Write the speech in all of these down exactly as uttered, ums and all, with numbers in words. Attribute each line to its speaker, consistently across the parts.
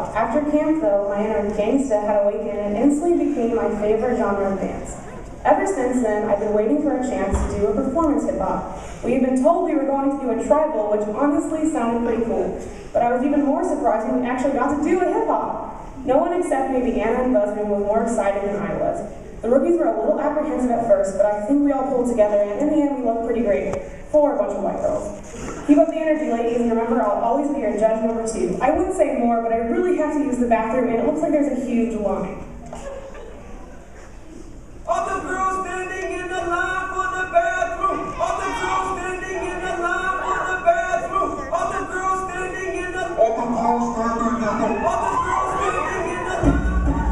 Speaker 1: After camp, though, my inner gangsta had awakened and instantly became my favorite genre of dance. Ever since then, I've been waiting for a chance to do a performance hip-hop. We had been told we were going to do a tribal, which honestly sounded pretty cool. But I was even more surprised when we actually got to do a hip-hop. No one except maybe Anna and Buzzman was more excited than I was. The rookies were a little apprehensive at first, but I think we all pulled together, and in the end, we looked pretty great for a bunch of white girls. Keep up the energy, ladies, and remember, I'll always be your judge number two. I would say more, but I really have to use the bathroom, and it looks like there's a huge line.
Speaker 2: All the girls standing in the line for the bathroom. All the girls standing in the line for the bathroom. All the girls standing in the All the girls standing in the All the girls standing in the line.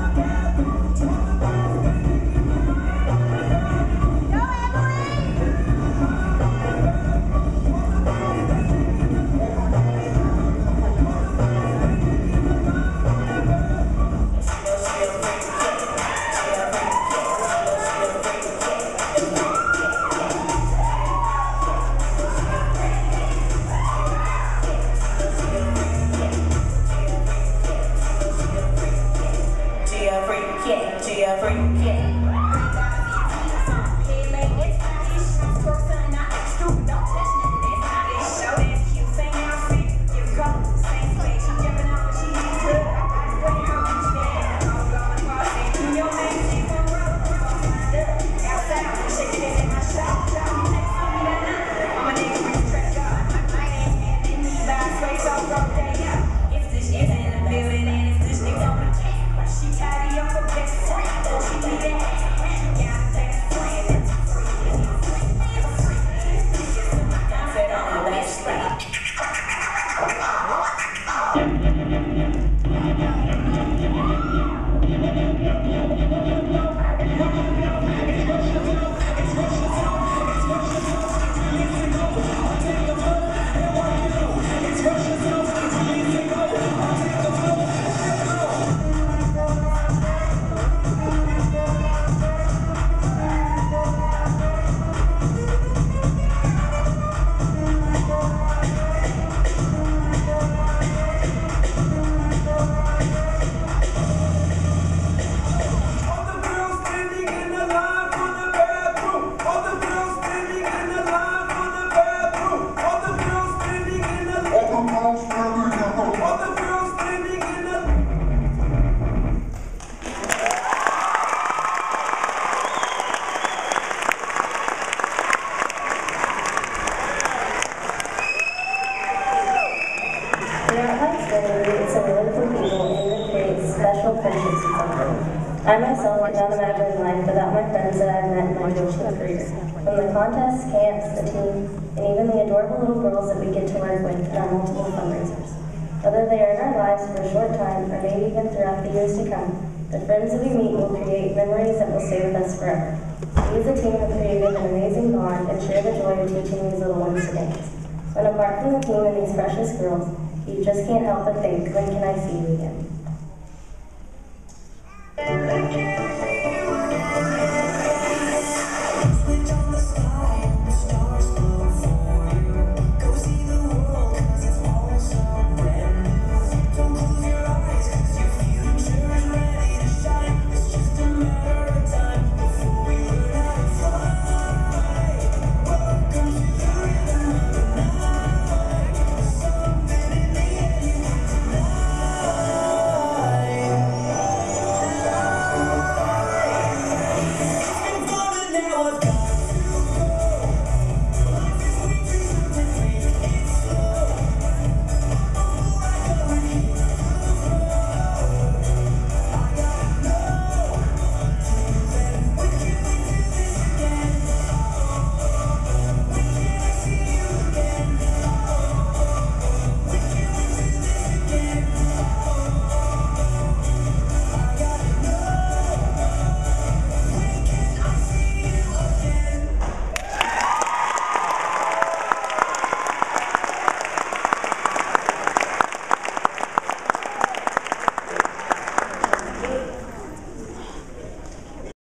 Speaker 3: I myself cannot imagine life without my friends that I've met in my coaching career. From the contests, camps, the team, and even the adorable little girls that we get to work with in our multiple fundraisers. Whether they are in our lives for a short time or maybe even throughout the years to come, the friends that we meet will create memories that will stay with us forever. We as a team have created an amazing bond and share the joy of teaching these little ones to dance. When apart from the team and these precious girls, you just can't help but think, when can I see you again?